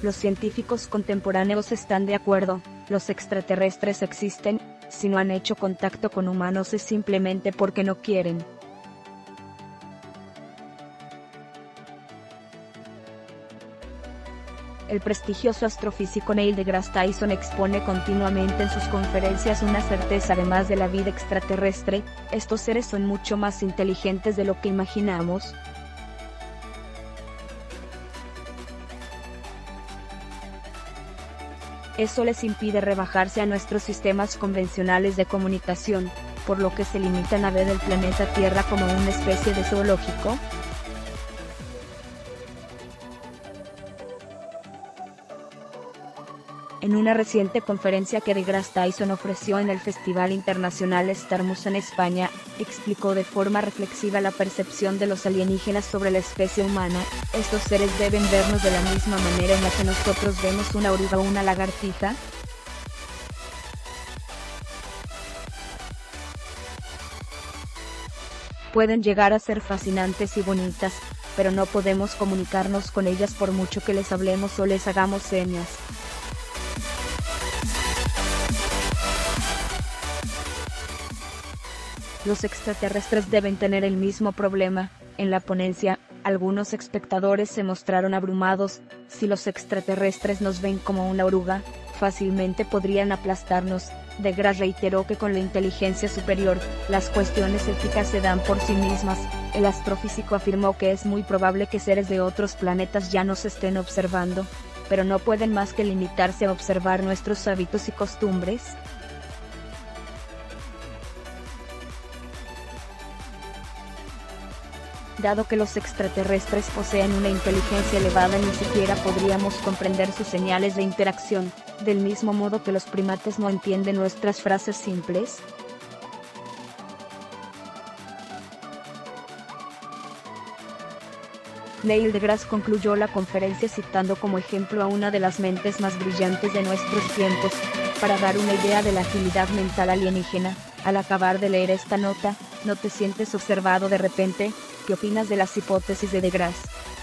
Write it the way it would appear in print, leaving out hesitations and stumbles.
Los científicos contemporáneos están de acuerdo, los extraterrestres existen, si no han hecho contacto con humanos es simplemente porque no quieren. El prestigioso astrofísico Neil deGrasse Tyson expone continuamente en sus conferencias una certeza además de la vida extraterrestre: estos seres son mucho más inteligentes de lo que imaginamos. Eso les impide rebajarse a nuestros sistemas convencionales de comunicación, por lo que se limitan a ver el planeta Tierra como una especie de zoológico. En una reciente conferencia que deGrasse Tyson ofreció en el Festival Internacional Starmus en España, explicó de forma reflexiva la percepción de los alienígenas sobre la especie humana: estos seres deben vernos de la misma manera en la que nosotros vemos una oruga o una lagartija. Pueden llegar a ser fascinantes y bonitas, pero no podemos comunicarnos con ellas por mucho que les hablemos o les hagamos señas. Los extraterrestres deben tener el mismo problema. En la ponencia, algunos espectadores se mostraron abrumados: si los extraterrestres nos ven como una oruga, fácilmente podrían aplastarnos. deGrasse reiteró que con la inteligencia superior, las cuestiones éticas se dan por sí mismas. El astrofísico afirmó que es muy probable que seres de otros planetas ya nos estén observando, pero no pueden más que limitarse a observar nuestros hábitos y costumbres. Dado que los extraterrestres poseen una inteligencia elevada, ni siquiera podríamos comprender sus señales de interacción, del mismo modo que los primates no entienden nuestras frases simples. Neil deGrasse concluyó la conferencia citando como ejemplo a una de las mentes más brillantes de nuestros tiempos, para dar una idea de la agilidad mental alienígena. Al acabar de leer esta nota, ¿no te sientes observado de repente? ¿Qué opinas de las hipótesis de deGrasse?